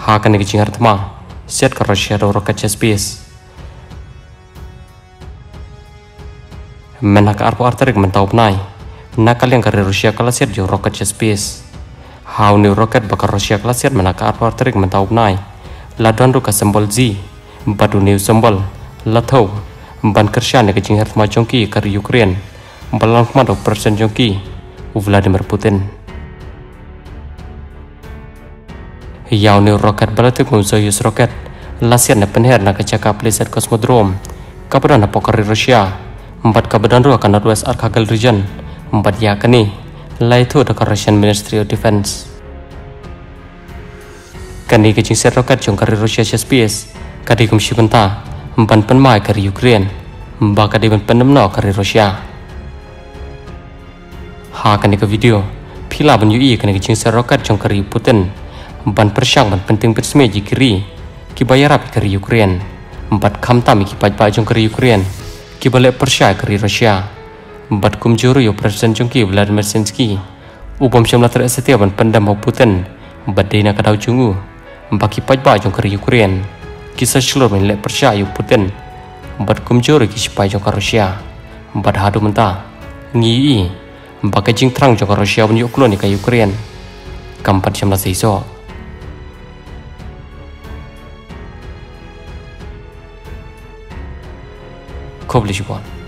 Hakan ni kicing hartma set ke Rusia do roket space menak arpo arterik mentau nai nakal yang kari Rusia kala set jo roket space hau ni roket bakar Rusia kala set menak arpo arterik mentau nai laduan ru ka sembol Z badu ni sembol lathau ban kersha ni kicing hartma jongki kari Ukraine balang madok persen jongki Vladimir Putin Yau ni roket balatik Soyuz roket lasian na penher na kacaka pleset kosmodrom kabadan na pokari Rusia empat kabadan ru akan Northwest Archangel region empat yakni laitu da Russian Ministry of Defense kani kecing set roket jong kari Rusia SPS kadi kum shibenta empan penmai kari Ukraine emba kadi ben penemno kari Rusia ha kani ke video pila ben UI kani kecing set roket jong kari Putin ban persyang ban penting persme jikiri ki bayarap kari Ukraine empat kamtam ki pajpa jong kari Ukraine ki balik persya kari Rusia empat kumjuru yo presiden jongki Vladimir Zelensky ubom syamla tersetia ban pendam Putin empat dina kadau jungu empat ki pajpa jong kari Ukraine kisah seluruh menilai persya yo Putin empat kumjuru ki sipai jong kari Rusia empat hadu mentah ngi empat kajing terang jong kari Rusia ban yo kloni ka Ukraine kampat syamla seiso Koblish one.